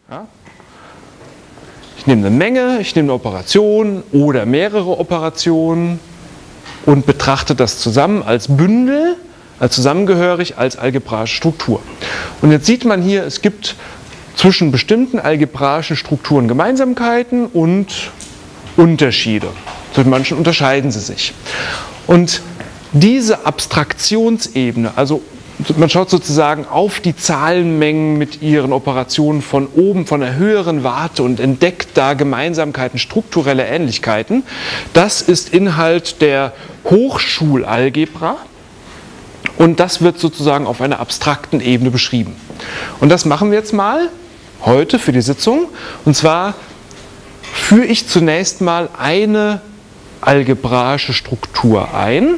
Ja? Ich nehme eine Menge, ich nehme eine Operation oder mehrere Operationen und betrachte das zusammen als Bündel, als zusammengehörig, als algebraische Struktur. Und jetzt sieht man hier, es gibt zwischen bestimmten algebraischen Strukturen Gemeinsamkeiten und Unterschiede. Zwischen manchen unterscheiden sie sich. Und diese Abstraktionsebene, also man schaut sozusagen auf die Zahlenmengen mit ihren Operationen von oben, von einer höheren Warte und entdeckt da Gemeinsamkeiten, strukturelle Ähnlichkeiten. Das ist Inhalt der Hochschulalgebra und das wird sozusagen auf einer abstrakten Ebene beschrieben. Und das machen wir jetzt mal heute für die Sitzung. Und zwar führe ich zunächst mal eine algebraische Struktur ein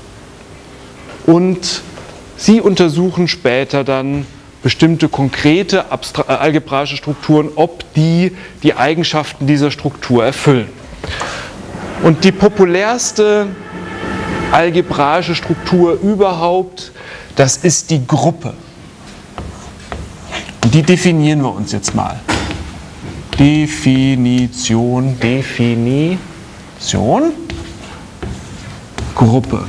und Sie untersuchen später dann bestimmte konkrete algebraische Strukturen, ob die Eigenschaften dieser Struktur erfüllen. Und die populärste algebraische Struktur überhaupt, das ist die Gruppe. Und die definieren wir uns jetzt mal. Definition, Gruppe.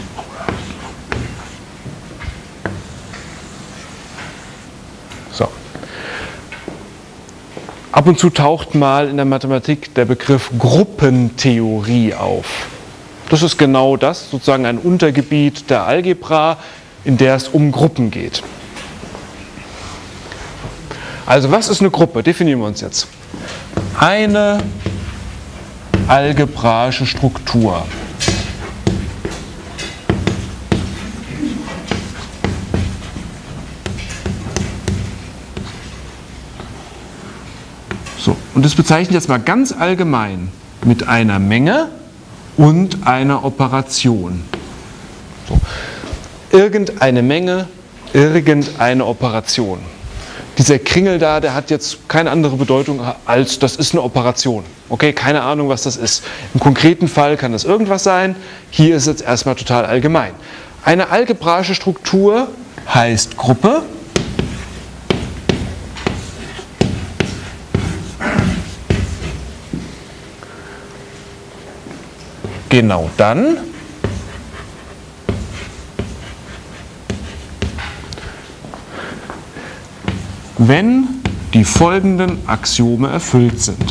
So. Ab und zu taucht mal in der Mathematik der Begriff Gruppentheorie auf. Das ist genau das, sozusagen ein Untergebiet der Algebra, in der es um Gruppen geht. Also was ist eine Gruppe? Definieren wir uns jetzt. Eine algebraische Struktur. So, und das bezeichnet jetzt mal ganz allgemein mit einer Menge und einer Operation. So. Irgendeine Menge, irgendeine Operation. Dieser Kringel da, der hat jetzt keine andere Bedeutung als, das ist eine Operation. Okay, keine Ahnung, was das ist. Im konkreten Fall kann das irgendwas sein. Hier ist es jetzt erstmal total allgemein. Eine algebraische Struktur heißt Gruppe. Genau dann, wenn die folgenden Axiome erfüllt sind.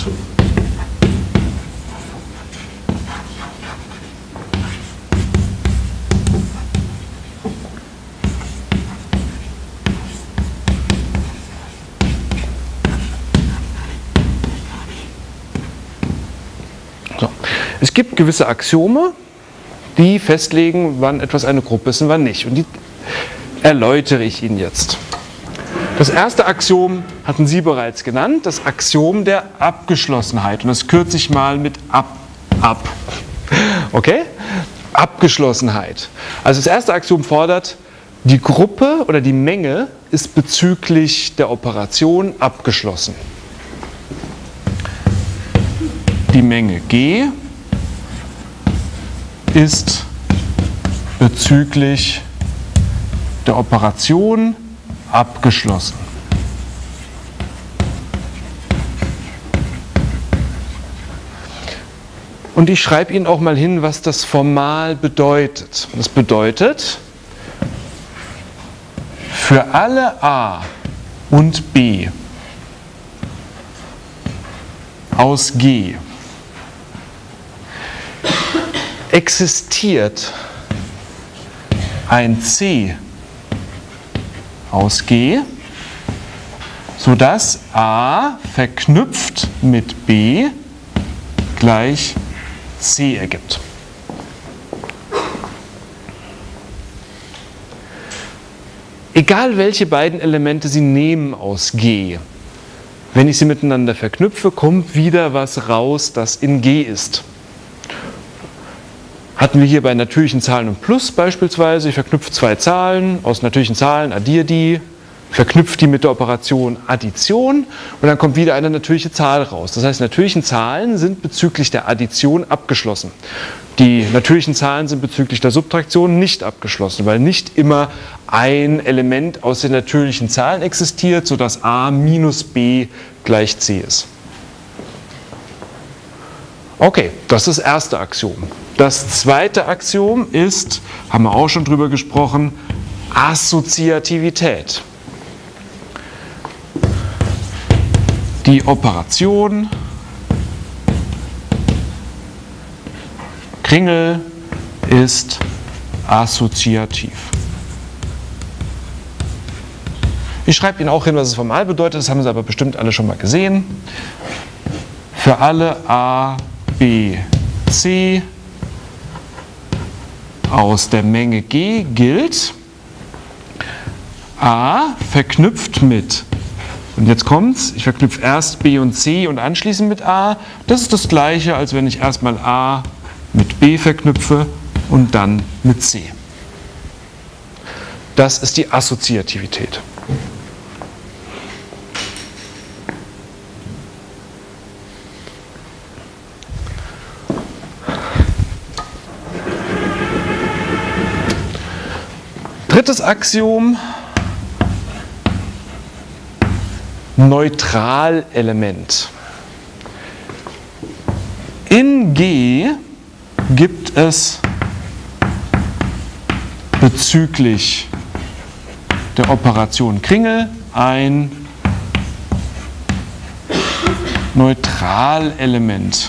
So. Es gibt gewisse Axiome, die festlegen, wann etwas eine Gruppe ist und wann nicht. Und die erläutere ich Ihnen jetzt. Das erste Axiom hatten Sie bereits genannt, das Axiom der Abgeschlossenheit. Und das kürze ich mal mit ab. Okay? Abgeschlossenheit. Also das erste Axiom fordert, die Gruppe oder die Menge ist bezüglich der Operation abgeschlossen. Die Menge G ist bezüglich der Operation abgeschlossen. Und ich schreibe Ihnen auch mal hin, was das formal bedeutet. Das bedeutet, für alle A und B aus G existiert ein C aus G, sodass A verknüpft mit B gleich C ergibt. Egal welche beiden Elemente Sie nehmen aus G, wenn ich sie miteinander verknüpfe, kommt wieder was raus, das in G ist. Hatten wir hier bei natürlichen Zahlen und Plus beispielsweise, ich verknüpfe zwei Zahlen aus natürlichen Zahlen, addiere die, verknüpft die mit der Operation Addition und dann kommt wieder eine natürliche Zahl raus. Das heißt, natürlichen Zahlen sind bezüglich der Addition abgeschlossen. Die natürlichen Zahlen sind bezüglich der Subtraktion nicht abgeschlossen, weil nicht immer ein Element aus den natürlichen Zahlen existiert, sodass a minus b gleich c ist. Okay, das ist das erste Axiom. Das zweite Axiom ist, haben wir auch schon drüber gesprochen, Assoziativität. Die Operation Kringel ist assoziativ. Ich schreibe Ihnen auch hin, was es formal bedeutet, das haben Sie aber bestimmt alle schon mal gesehen. Für alle a, b, c aus der Menge G gilt, a verknüpft mit, und jetzt kommt's, ich verknüpfe erst b und c und anschließend mit a. Das ist das gleiche, als wenn ich erstmal a mit b verknüpfe und dann mit c. Das ist die Assoziativität. Drittes Axiom, Neutralelement. In G gibt es bezüglich der Operation Kringel ein Neutralelement.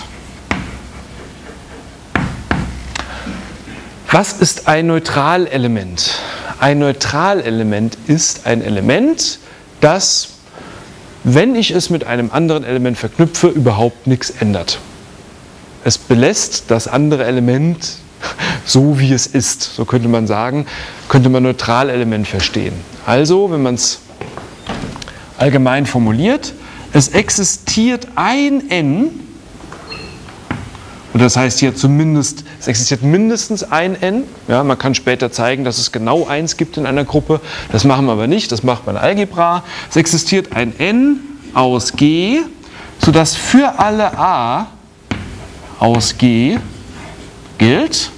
Was ist ein Neutralelement? Ein Neutralelement ist ein Element, das, wenn ich es mit einem anderen Element verknüpfe, überhaupt nichts ändert. Es belässt das andere Element so, wie es ist. So könnte man sagen, könnte man Neutralelement verstehen. Also, wenn man es allgemein formuliert, es existiert ein n, und das heißt hier zumindest, es existiert mindestens ein n. Ja, man kann später zeigen, dass es genau 1 gibt in einer Gruppe. Das machen wir aber nicht, das macht man in Algebra. Es existiert ein n aus G, sodass für alle a aus G gilt,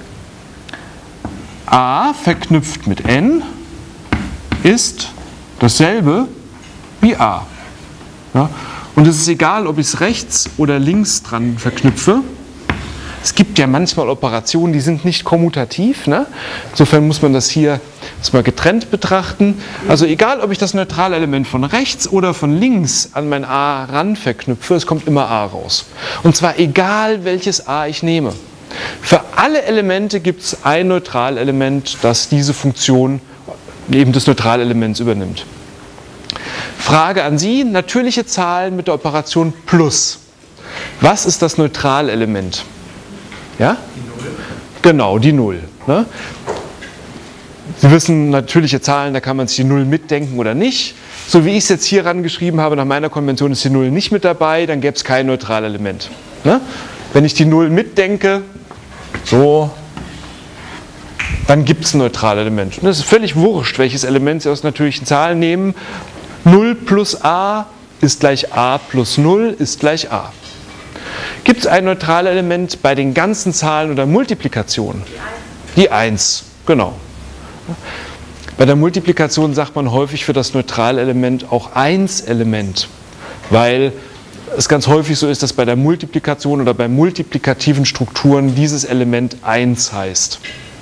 a verknüpft mit n ist dasselbe wie a. Ja, und es ist egal, ob ich es rechts oder links dran verknüpfe. Es gibt ja manchmal Operationen, die sind nicht kommutativ. Ne? Insofern muss man das hier mal getrennt betrachten. Also egal, ob ich das Neutralelement von rechts oder von links an mein a ran verknüpfe, es kommt immer a raus. Und zwar egal, welches a ich nehme. Für alle Elemente gibt es ein Neutralelement, das diese Funktion eben des Neutralelements übernimmt. Frage an Sie, natürliche Zahlen mit der Operation plus. Was ist das Neutralelement? Ja? Die 0. Genau, die 0. Ne? Sie wissen, natürliche Zahlen, da kann man sich die 0 mitdenken oder nicht. So wie ich es jetzt hier rangeschrieben habe, nach meiner Konvention ist die 0 nicht mit dabei, dann gäbe es kein Neutralelement. Ne? Wenn ich die 0 mitdenke, so, dann gibt es ein Neutralelement. Und es ist völlig wurscht, welches Element Sie aus natürlichen Zahlen nehmen. 0 plus a ist gleich a plus 0 ist gleich a. Gibt es ein Neutralelement bei den ganzen Zahlen oder Multiplikation? Die 1, genau. Bei der Multiplikation sagt man häufig für das Neutralelement auch 1-Element, weil es ganz häufig so ist, dass bei der Multiplikation oder bei multiplikativen Strukturen dieses Element 1 heißt.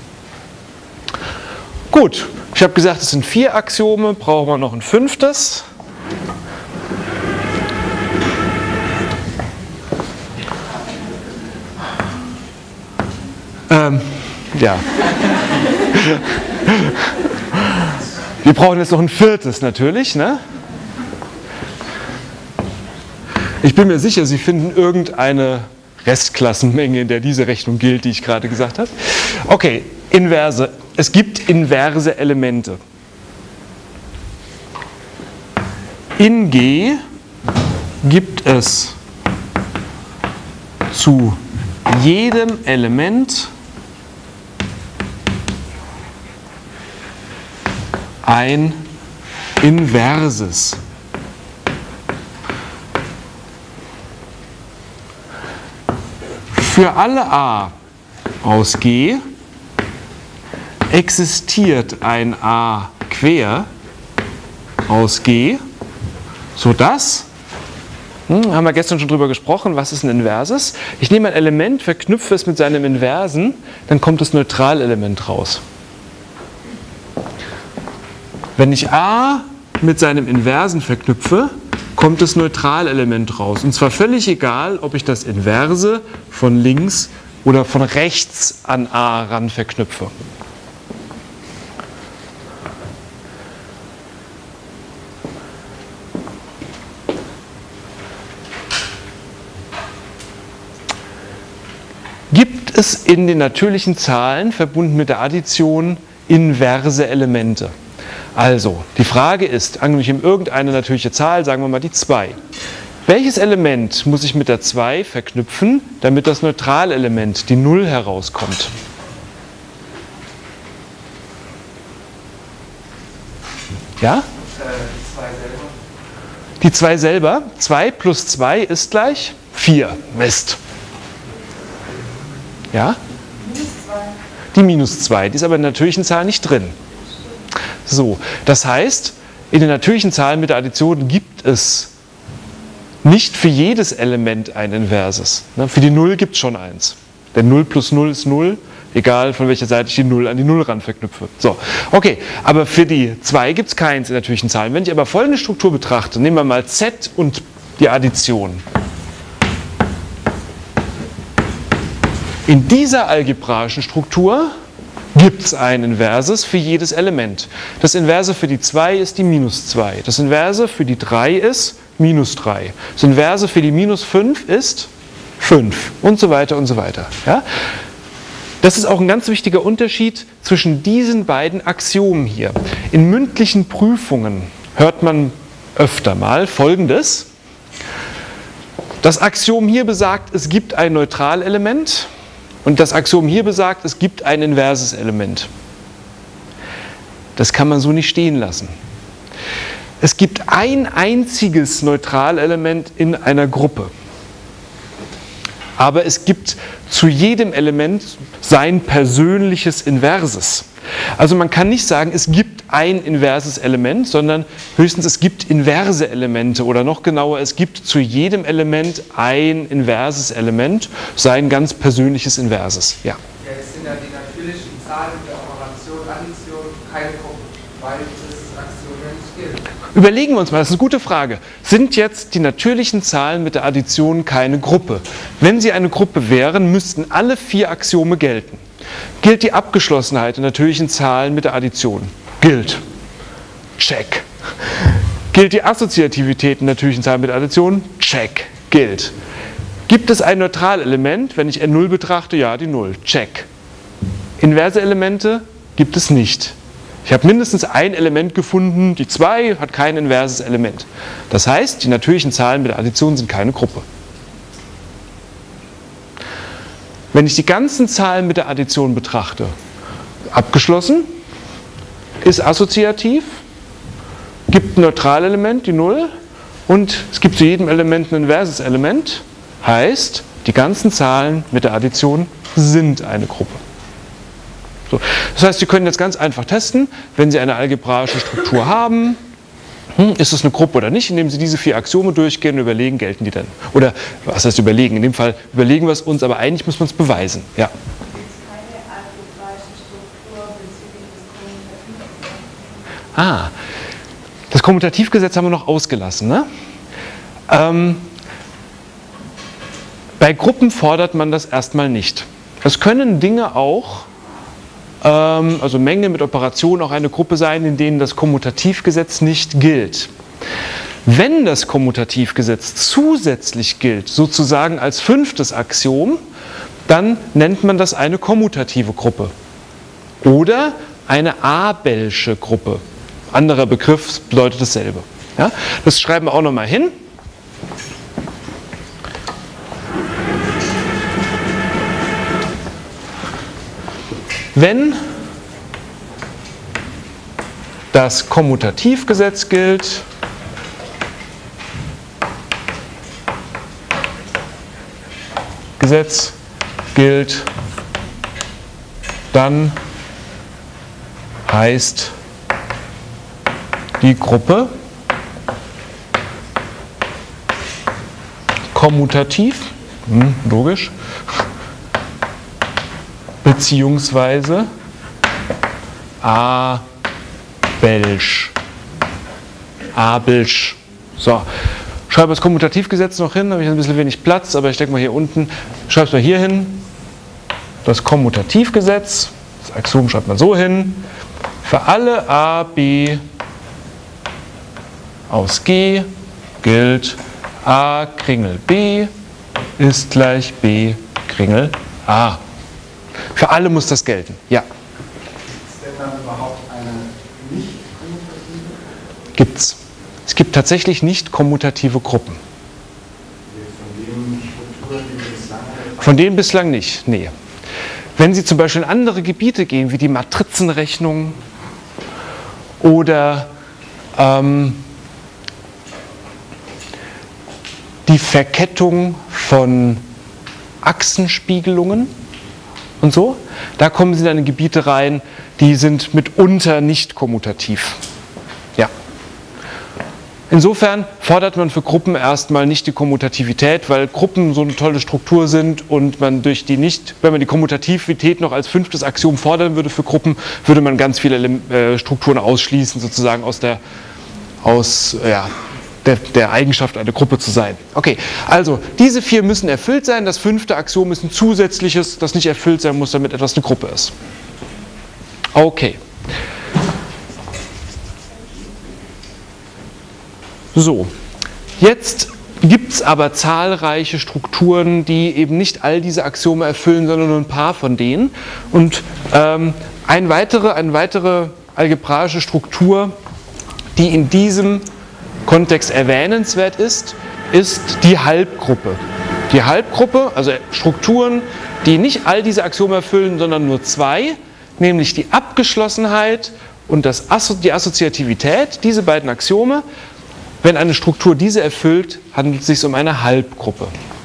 Gut, ich habe gesagt, es sind 4 Axiome, brauchen wir noch ein 5. Ja. Wir brauchen jetzt noch ein 4. natürlich. Ne? Ich bin mir sicher, Sie finden irgendeine Restklassenmenge, in der diese Rechnung gilt, die ich gerade gesagt habe. Okay, Inverse. Es gibt inverse Elemente. In G gibt es zu jedem Element ein Inverses. Für alle a aus G existiert ein a quer aus G, sodass, haben wir gestern schon drüber gesprochen, was ist ein Inverses? Ich nehme ein Element, verknüpfe es mit seinem Inversen, dann kommt das Neutralelement raus. Wenn ich a mit seinem Inversen verknüpfe, kommt das Neutralelement raus. Und zwar völlig egal, ob ich das Inverse von links oder von rechts an a ran verknüpfe. Gibt es in den natürlichen Zahlen, verbunden mit der Addition, inverse Elemente? Also, die Frage ist, angenommen ich nehme irgendeine natürliche Zahl, sagen wir mal die 2. Welches Element muss ich mit der 2 verknüpfen, damit das Neutralelement, die 0, herauskommt? Ja? Die 2 selber. 2 plus 2 ist gleich 4. Mist. Ja? Die minus 2, die ist aber in der natürlichen Zahl nicht drin. So, das heißt, in den natürlichen Zahlen mit der Addition gibt es nicht für jedes Element ein Inverses. Für die 0 gibt es schon eins. Denn 0 plus 0 ist 0, egal von welcher Seite ich die 0 an die 0 ran verknüpfe. So, okay, aber für die 2 gibt es keins in natürlichen Zahlen. Wenn ich aber folgende Struktur betrachte, nehmen wir mal z und die Addition. In dieser algebraischen Struktur gibt es ein Inverses für jedes Element. Das Inverse für die 2 ist die minus 2. Das Inverse für die 3 ist minus 3. Das Inverse für die minus 5 ist 5 und so weiter und so weiter. Ja? Das ist auch ein ganz wichtiger Unterschied zwischen diesen beiden Axiomen hier. In mündlichen Prüfungen hört man öfter mal Folgendes. Das Axiom hier besagt, es gibt ein Neutralelement. Und das Axiom hier besagt, es gibt ein inverses Element. Das kann man so nicht stehen lassen. Es gibt ein einziges Neutralelement in einer Gruppe. Aber es gibt zu jedem Element sein persönliches Inverses. Also man kann nicht sagen, es gibt ein inverses Element, sondern höchstens es gibt inverse Elemente oder noch genauer, es gibt zu jedem Element ein inverses Element, sein ganz persönliches Inverses. Ja. Jetzt sind ja die natürlichen Zahlen der Operation Addition keine Gruppe, weil das Axiom ja nicht gilt. Überlegen wir uns mal, das ist eine gute Frage. Sind jetzt die natürlichen Zahlen mit der Addition keine Gruppe? Wenn sie eine Gruppe wären, müssten alle 4 Axiome gelten. Gilt die Abgeschlossenheit der natürlichen Zahlen mit der Addition? Gilt. Check. Gilt die Assoziativität der natürlichen Zahlen mit der Addition? Check. Gilt. Gibt es ein Neutralelement, wenn ich n0 betrachte? Ja, die 0. Check. Inverse Elemente gibt es nicht. Ich habe mindestens ein Element gefunden, die 2 hat kein inverses Element. Das heißt, die natürlichen Zahlen mit der Addition sind keine Gruppe. Wenn ich die ganzen Zahlen mit der Addition betrachte, abgeschlossen, ist assoziativ, gibt ein Neutralelement, die 0, und es gibt zu jedem Element ein inverses Element, heißt, die ganzen Zahlen mit der Addition sind eine Gruppe. So. Das heißt, Sie können jetzt ganz einfach testen, wenn Sie eine algebraische Struktur haben, ist es eine Gruppe oder nicht, indem Sie diese 4 Axiome durchgehen und überlegen, gelten die denn? Oder, was heißt überlegen? In dem Fall überlegen wir es uns, aber eigentlich muss man es beweisen. Ja. Gibt es keine algebraische Struktur bezüglich des Kommutativgesetzes? Das Kommutativgesetz haben wir noch ausgelassen. Ne? Bei Gruppen fordert man das erstmal nicht. Es können Dinge auch, also Menge mit Operationen, auch eine Gruppe sein, in denen das Kommutativgesetz nicht gilt. Wenn das Kommutativgesetz zusätzlich gilt, sozusagen als 5. Axiom, dann nennt man das eine kommutative Gruppe oder eine Abelsche Gruppe. Anderer Begriff bedeutet dasselbe. Ja? Das schreiben wir auch nochmal hin. Wenn das Kommutativgesetz gilt, dann heißt die Gruppe kommutativ, logisch, beziehungsweise Abelsch. So, schreibe das Kommutativgesetz noch hin, habe ich ein bisschen wenig Platz, aber ich denke mal hier unten, schreibe es mal hier hin. Das Kommutativgesetz, das Axiom schreibt man so hin, für alle A, B aus G gilt A Kringel B ist gleich B Kringel A. Für alle muss das gelten, ja. Gibt es denn dann überhaupt eine nicht-kommutative? Gibt's. Es gibt tatsächlich nicht kommutative Gruppen. Von denen bislang nicht, nee. Wenn Sie zum Beispiel in andere Gebiete gehen, wie die Matrizenrechnung oder die Verkettung von Achsenspiegelungen und so, da kommen Sie dann in Gebiete rein, die sind mitunter nicht kommutativ. Ja. Insofern fordert man für Gruppen erstmal nicht die Kommutativität, weil Gruppen so eine tolle Struktur sind und man durch die nicht, wenn man die Kommutativität noch als 5. Axiom fordern würde für Gruppen, würde man ganz viele Strukturen ausschließen, sozusagen aus der Eigenschaft, eine Gruppe zu sein. Okay, also diese 4 müssen erfüllt sein, das 5. Axiom ist ein zusätzliches, das nicht erfüllt sein muss, damit etwas eine Gruppe ist. Okay. So, jetzt gibt es aber zahlreiche Strukturen, die eben nicht all diese Axiome erfüllen, sondern nur ein paar von denen. Und eine weitere algebraische Struktur, die in diesem Kontext erwähnenswert ist die Halbgruppe. Die Halbgruppe, also Strukturen, die nicht all diese Axiome erfüllen, sondern nur 2, nämlich die Abgeschlossenheit und die Assoziativität, diese beiden Axiome. Wenn eine Struktur diese erfüllt, handelt es sich um eine Halbgruppe.